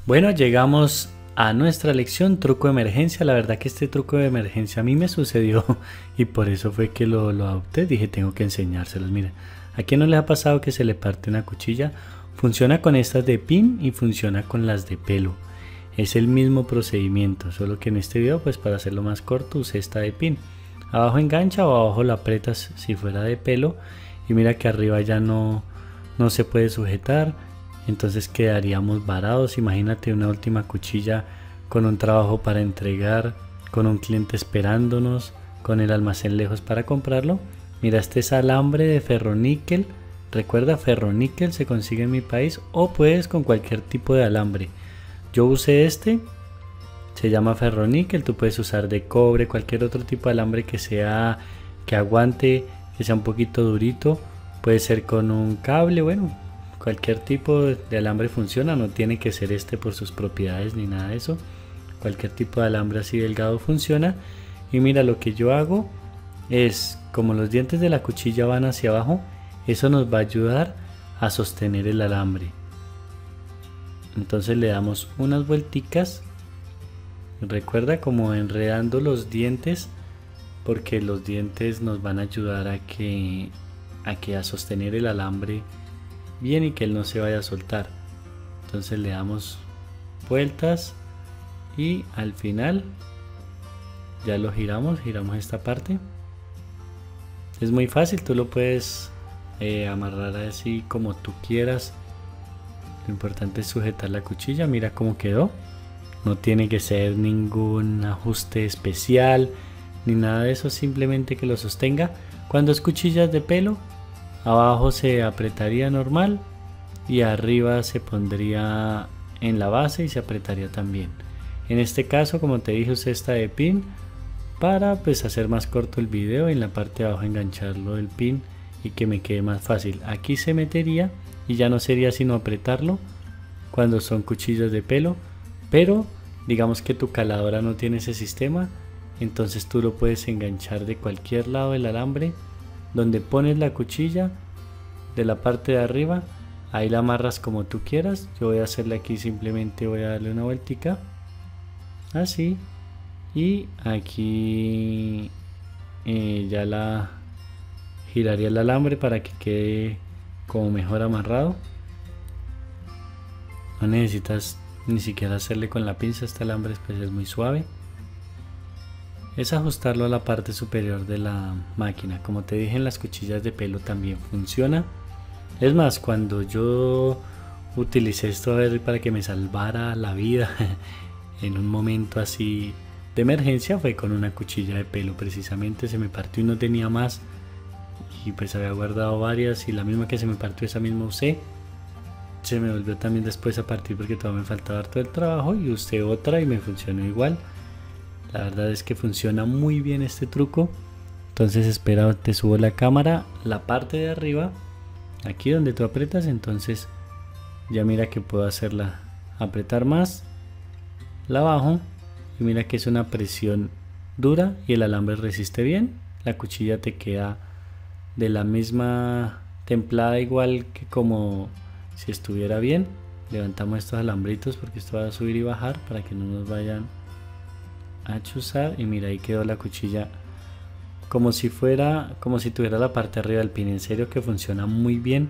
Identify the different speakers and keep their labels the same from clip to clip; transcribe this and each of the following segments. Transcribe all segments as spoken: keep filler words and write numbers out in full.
Speaker 1: Bueno, llegamos a nuestra lección truco de emergencia. La verdad que este truco de emergencia a mí me sucedió y por eso fue que lo, lo adopté. Dije, tengo que enseñárselos. Miren, ¿a quién no le ha pasado que se le parte una cuchilla? Funciona con estas de pin y funciona con las de pelo. Es el mismo procedimiento, solo que en este video, pues para hacerlo más corto, usé esta de pin. Abajo engancha o abajo la aprietas si fuera de pelo y mira que arriba ya no, no se puede sujetar. Entonces quedaríamos varados. Imagínate una última cuchilla con un trabajo para entregar, con un cliente esperándonos, con el almacén lejos para comprarlo. Mira, este es alambre de ferroníquel. Recuerda, ferroníquel se consigue en mi país o puedes con cualquier tipo de alambre. Yo usé este, se llama ferroníquel. Tú puedes usar de cobre, cualquier otro tipo de alambre que sea, que aguante, que sea un poquito durito. Puede ser con un cable, bueno. Cualquier tipo de alambre funciona, no tiene que ser este por sus propiedades ni nada de eso. Cualquier tipo de alambre así delgado funciona. Y mira, lo que yo hago es, como los dientes de la cuchilla van hacia abajo, eso nos va a ayudar a sostener el alambre. Entonces le damos unas vuelticas. Recuerda, como enredando los dientes, porque los dientes nos van a ayudar a que a, que a sostener el alambre bien y que él no se vaya a soltar. Entonces le damos vueltas y al final ya lo giramos, giramos esta parte. Es muy fácil, tú lo puedes eh, amarrar así como tú quieras. Lo importante es sujetar la cuchilla. Mira cómo quedó. No tiene que ser ningún ajuste especial ni nada de eso, simplemente que lo sostenga. Cuando es cuchillas de pelo, abajo se apretaría normal y arriba se pondría en la base y se apretaría también. En este caso, como te dije, usé esta de pin para pues hacer más corto el video. En la parte de abajo engancharlo del pin y que me quede más fácil. Aquí se metería y ya no sería sino apretarlo cuando son cuchillas de pelo, pero digamos que tu caladora no tiene ese sistema, entonces tú lo puedes enganchar de cualquier lado del alambre. Donde pones la cuchilla, de la parte de arriba, ahí la amarras como tú quieras. Yo voy a hacerle aquí, simplemente voy a darle una vueltica así y aquí eh, ya la giraría el alambre para que quede como mejor amarrado. No necesitas ni siquiera hacerle con la pinza, este alambre pues es muy suave. Es ajustarlo a la parte superior de la máquina. Como te dije, en las cuchillas de pelo también funciona. Es más, cuando yo utilicé esto a ver para que me salvara la vida en un momento así de emergencia, fue con una cuchilla de pelo. Precisamente se me partió y no tenía más y pues había guardado varias y la misma que se me partió, esa misma usé. Se me volvió también después a partir porque todavía me faltaba todo el trabajo y usé otra y me funcionó igual. La verdad es que funciona muy bien este truco. Entonces espera, te subo la cámara, la parte de arriba, aquí donde tú aprietas. Entonces ya mira que puedo hacerla apretar más, la bajo y mira que es una presión dura y el alambre resiste bien. La cuchilla te queda de la misma templada, igual que como si estuviera bien. Levantamos estos alambritos porque esto va a subir y bajar para que no nos vayan a chuzar y mira, ahí quedó la cuchilla como si fuera, como si tuviera la parte arriba del pin. En serio que funciona muy bien.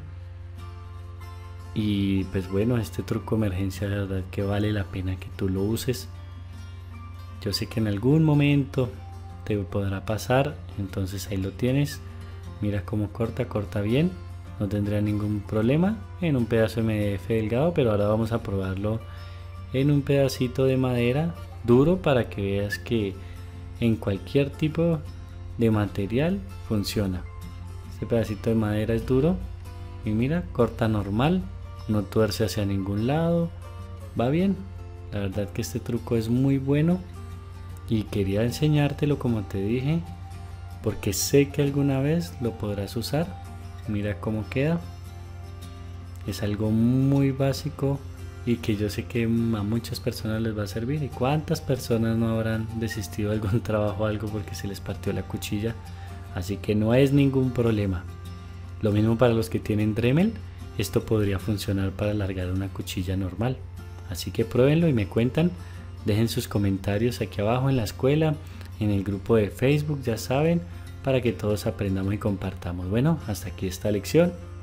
Speaker 1: Y pues bueno, este truco de emergencia, de verdad que vale la pena que tú lo uses. Yo sé que en algún momento te podrá pasar, entonces ahí lo tienes. Mira cómo corta, corta bien, no tendría ningún problema en un pedazo de M D F delgado, pero ahora vamos a probarlo en un pedacito de madera duro para que veas que en cualquier tipo de material funciona. Este pedacito de madera es duro y mira, corta normal, no tuerce hacia ningún lado, va bien. La verdad que este truco es muy bueno y quería enseñártelo, como te dije, porque sé que alguna vez lo podrás usar. Mira cómo queda. Es algo muy básico y que yo sé que a muchas personas les va a servir. ¿Y cuántas personas no habrán desistido de algún trabajo o algo porque se les partió la cuchilla? Así que no es ningún problema. Lo mismo para los que tienen Dremel, esto podría funcionar para alargar una cuchilla normal. Así que pruébenlo y me cuentan. Dejen sus comentarios aquí abajo en la escuela, en el grupo de Facebook, ya saben, para que todos aprendamos y compartamos. Bueno, hasta aquí esta lección.